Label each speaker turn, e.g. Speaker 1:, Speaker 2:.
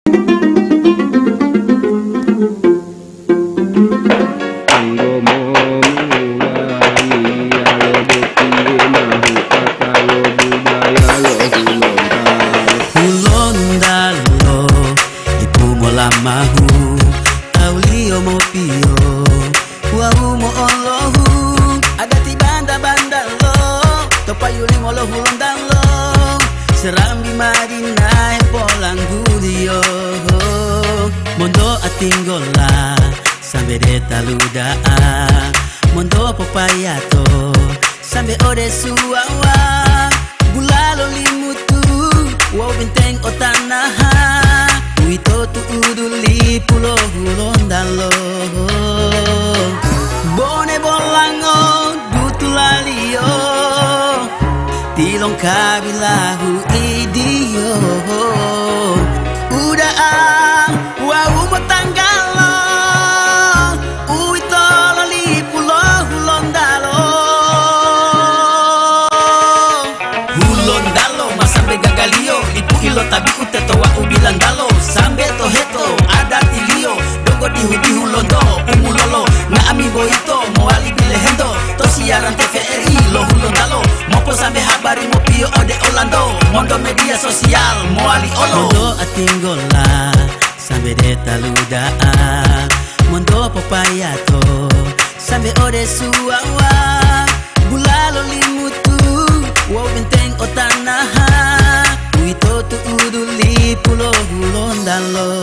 Speaker 1: Mahu Aulio mo pio Wau mo olohu Adati banda lo Topayuli mo lo hulundan lo Serambi madinai polang gudio Mondo atinggola Sambe de taluda Mondo papayato Sambe ode suawa Bulalo limutu Wow binteng otanaha Wito tu uduli pulo hulondalo Bone bolango dutulalio Tilong kabilahu idio Udah wau mo tanggalo Wito lali pulo hulondalo Hulondalo masambe gagalio Ipu ilo tabi uteto wa ubilang dalo Sambe to heto ada tilio Dogo dihu londo umulolo Na ami boito moali bilehendo To siaran TVRI lo hulondalo Mopo sambe habari mo pio ode Orlando Mondo media sosial moali olo Mondo atinggola sambe de taluda Mondo papayato sambe ode suawa Bulalo limutu wow benteng otanaha Wito tu uduli pulo hulondalo